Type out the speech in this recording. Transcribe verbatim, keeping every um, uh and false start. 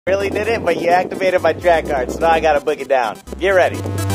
Really did it, but you activated my track card, so now I gotta book it down. Get ready.